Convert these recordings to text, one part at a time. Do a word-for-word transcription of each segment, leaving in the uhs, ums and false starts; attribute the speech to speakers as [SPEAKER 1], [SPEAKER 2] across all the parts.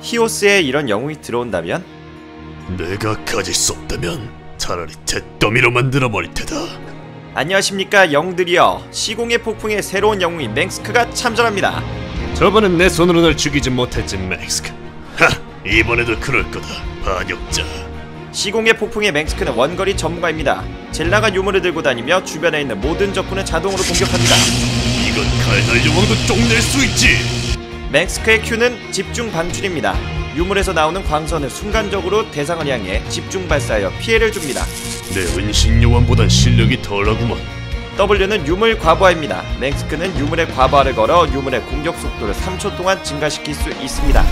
[SPEAKER 1] 히오스에 이런 영웅이 들어온다면?
[SPEAKER 2] 내가 가질 수 없다면 차라리 잿더미로 만들어버릴 테다.
[SPEAKER 1] 안녕하십니까 영웅들이여. 시공의 폭풍의 새로운 영웅인 맹스크가 참전합니다.
[SPEAKER 2] 저번엔 내 손으로 널 죽이지 못했지 맹스크. 하! 이번에도 그럴 거다 반역자.
[SPEAKER 1] 시공의 폭풍의 맹스크는 원거리 전문가입니다. 젤라가 유물을 들고 다니며 주변에 있는 모든 적군을 자동으로 공격합니다.
[SPEAKER 2] 이건 칼날 여왕도 쪽낼 수 있지.
[SPEAKER 1] 맹스크의 Q는 집중 방출입니다. 유물에서 나오는 광선을 순간적으로 대상을 향해 집중 발사하여 피해를 줍니다.
[SPEAKER 2] 내 은신 요원보단 실력이 덜하구먼.
[SPEAKER 1] W는 유물 과부하입니다. 맹스크는 유물의 과부하를 걸어 유물의 공격 속도를 삼 초 동안 증가시킬 수 있습니다.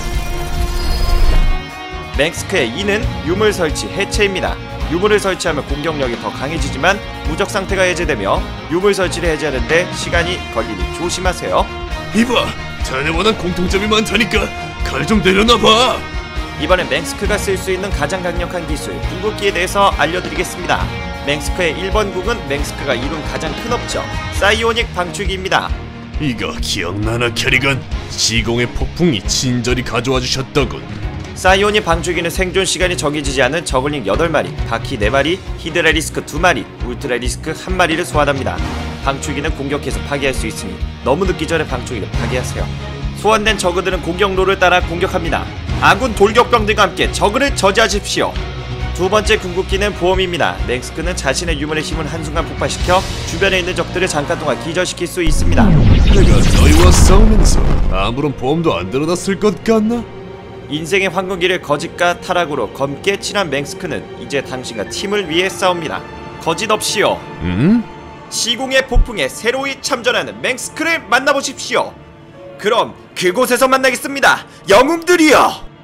[SPEAKER 1] 맹스크의 E는 유물 설치 해체입니다. 유물을 설치하면 공격력이 더 강해지지만 무적 상태가 해제되며 유물 설치를 해제하는데 시간이 걸리니 조심하세요.
[SPEAKER 2] 이봐! 자네와는 공통점이 많다니까 칼 좀 내려놔봐!
[SPEAKER 1] 이번엔 맹스크가 쓸 수 있는 가장 강력한 기술 궁극기에 대해서 알려드리겠습니다. 맹스크의 일 번 궁은 맹스크가 이룬 가장 큰 업적 사이오닉 방출기입니다.
[SPEAKER 2] 이거 기억나나 캐리건? 시공의 폭풍이 친절히 가져와 주셨더군.
[SPEAKER 1] 사이오닉 방출기는 생존 시간이 정해지지 않은 저글링 여덟 마리, 바퀴 네 마리, 히드라 리스크 두 마리, 울트라 리스크 한 마리를 소환합니다. 방출기는 공격해서 파괴할 수 있으니 너무 늦기 전에 방출기를 파괴하세요. 소환된 저그들은 공격로를 따라 공격합니다. 아군 돌격병들과 함께 저그를 저지하십시오. 두 번째 궁극기는 보험입니다. 맹스크는 자신의 유물의 힘을 한순간 폭발시켜 주변에 있는 적들을 잠깐 동안 기절시킬 수 있습니다.
[SPEAKER 2] 내가 너희와 싸우면서 아무런 보험도 안 들어놨을 것 같나?
[SPEAKER 1] 인생의 황금기를 거짓과 타락으로 검게 칠한 맹스크는 이제 당신과 팀을 위해 싸웁니다. 거짓 없이요.
[SPEAKER 2] 음?
[SPEAKER 1] 시공의 폭풍에 새로이 참전하는 맹스크를 만나보십시오. 그럼 그곳에서 만나겠습니다. 영웅들이여.